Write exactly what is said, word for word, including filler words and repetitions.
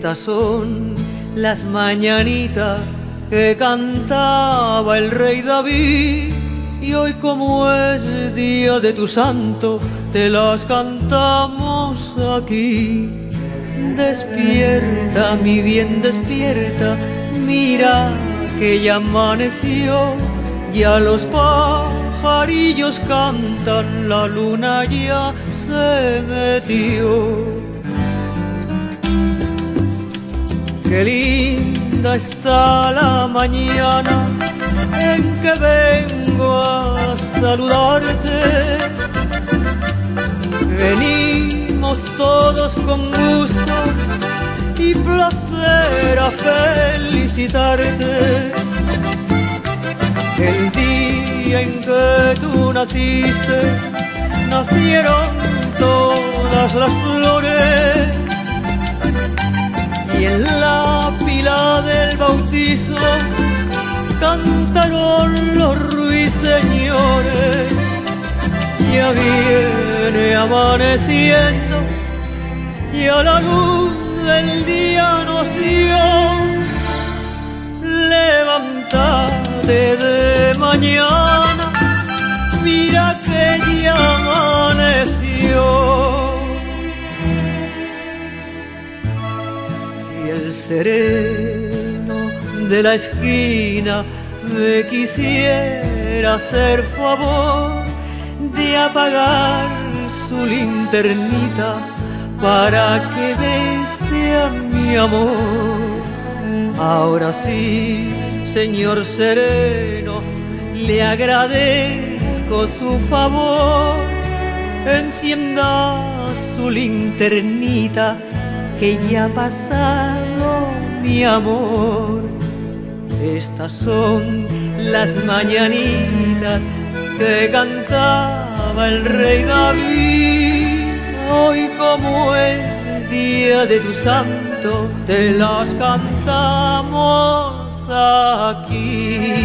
Estas son las mañanitas que cantaba el rey David, y hoy, como es día de tu santo, te las cantamos aquí. Despierta, mi bien, despierta, mira que ya amaneció, ya los pajarillos cantan, la luna ya se metió. Qué linda está la mañana en que vengo a saludarte. Venimos todos con gusto y placer a felicitarte. El día en que tú naciste, nacieron todas las flores, y en la pila del bautizo cantaron los ruiseñores. Ya viene amaneciendo y a la luz del día nos dio. Levántate de mañana, mira que ya amaneció. Si el sereno de la esquina me quisiera hacer favor de apagar su linternita para que bese a mi amor. Ahora sí, señor sereno, le agradezco su favor. Encienda su linternita, que ya ha pasado mi amor. Estas son las mañanitas que cantaba el rey David. Hoy, como es día de tu santo, te las cantamos aquí.